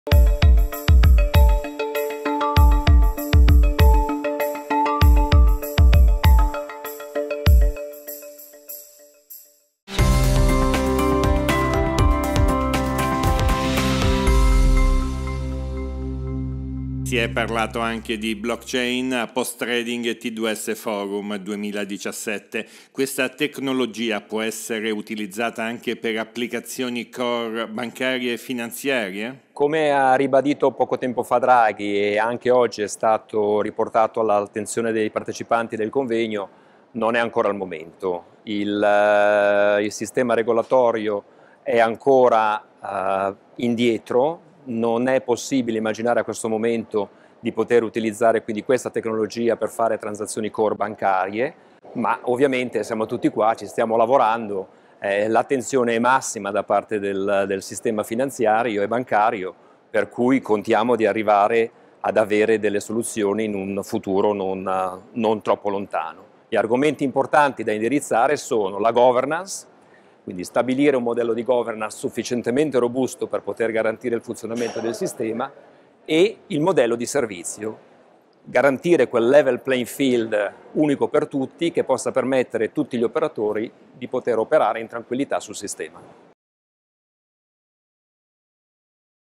Si è parlato anche di blockchain, post-trading e T2S Forum 2017. Questa tecnologia può essere utilizzata anche per applicazioni core bancarie e finanziarie? Come ha ribadito poco tempo fa Draghi e anche oggi è stato riportato all'attenzione dei partecipanti del convegno, non è ancora il momento. Il sistema regolatorio è ancora indietro. Non è possibile immaginare a questo momento di poter utilizzare quindi questa tecnologia per fare transazioni core bancarie, ma ovviamente siamo tutti qua, ci stiamo lavorando, l'attenzione è massima da parte del sistema finanziario e bancario, per cui contiamo di arrivare ad avere delle soluzioni in un futuro non troppo lontano. Gli argomenti importanti da indirizzare sono la governance, quindi stabilire un modello di governance sufficientemente robusto per poter garantire il funzionamento del sistema, e il modello di servizio, garantire quel level playing field unico per tutti che possa permettere a tutti gli operatori di poter operare in tranquillità sul sistema.